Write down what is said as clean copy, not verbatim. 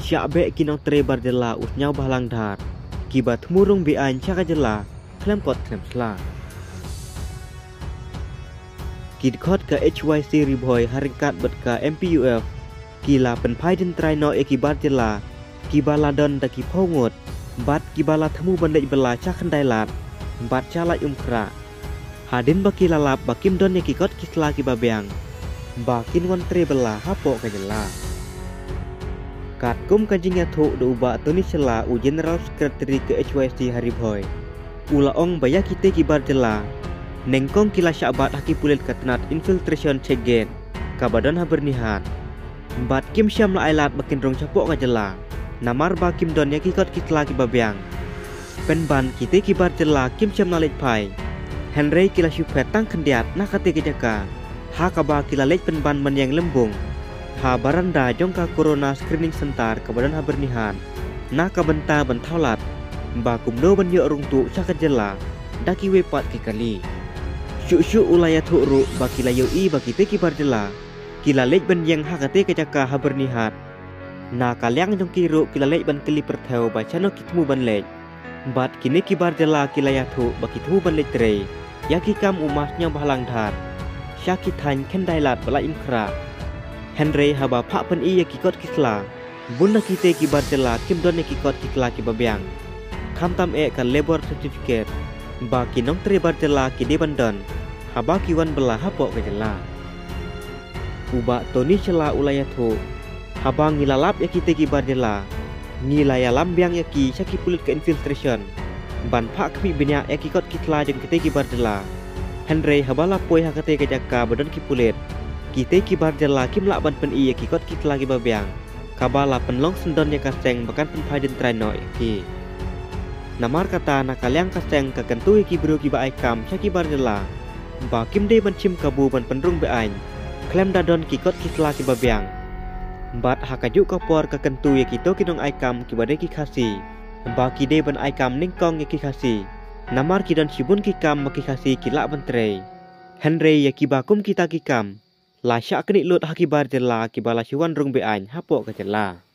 Syakbe kinong tre bardela usnyau bahlang dhar. Kibat murung beain caka jela, klem kot klem sla. Kidkot ke HYC riboy haringkat bet ke MPUF. Kila penpai din trai no ekibat jela. Kibala don da kipongot. Bat kibala temu bandai bela cakan dailat. Bat cala umkra. Hadin baki lalap bakim don ekikot kisla kibabeang. Bakin wan tre bela hapo ke jela. Kat kum kanjingnya thuk do uba Tony Sela u General Secretary ke HYC Hariboy. Ulaong baya kita kibar jela. Nengkong kila syabat haki pulit katnat infiltration cegen. Kabadon habernihan. Bat kim syam la ailat bakin rong capok ka jela. Namar ba kim don yakikot kitla kibabiang. Penban kita kibar jela kim syam nalit pai. Henry kila syupet tang kendiat nakate kejaka. Ha kaba kila lej penban man yang lembung. Ha baranda jongka corona screening center kebadan habernihan. Na kabenta bentaulat. Ba kumno ban yo rungtu cakat jela. Daki wepat kikali. Syuk-syuk ulayat hukru baki layo i baki te kibar jela. Kila lej ban yang hakate kejaka habernihat. Na kalyang jong kiru kila lej ban keli perteu ba chano kitmu ban lej. Bat kini kibar jela kila yathu baki temu ban lej tre. Yaki kam umasnya bahlang dhar. Syakit hain kendailat bala imkra. Henry haba pak pen iya kikot kisla. Bunda kita kibar jela kim don kikot kisla kibabiang. Kamtam kan labor certificate. Ba kinong trebar jela kide bandon. Haba kiwan bela hapok ke jela. Uba Tony Sela ulayathu. Haba ngilalap ya kita kibar jela. Ngilaya lambiang ya ki syaki pulit ke infiltration. Ban pak kami binyak ya kikot kisla jeng kita kibar jela. Henry haba lapoi hakate ke jaka badon kipulit. Kita kibar jela kim lak ban pen iya kikot kitla kibabiang. Kabala penlong sendon ya kaseng bahkan penpai den trai no ki. Namar kata nakalyang kaseng kekentu iki bro kiba aikam syaki bar jela. Ba kim de ban chim kabu ban penrung beain. Klem dadon kikot kitla kibabiang. Bat hakajuk kapor kekentu ya kito kinong aikam kibade ki khasi. Ba kide ban aikam ningkong ya ki khasi. Namar kidon sibun kikam maki khasi kilak ban tre. Henry ya kibakum kita kikam. La syak kenik lut haki bar jela kibala syuan rung beain hapok ke jela.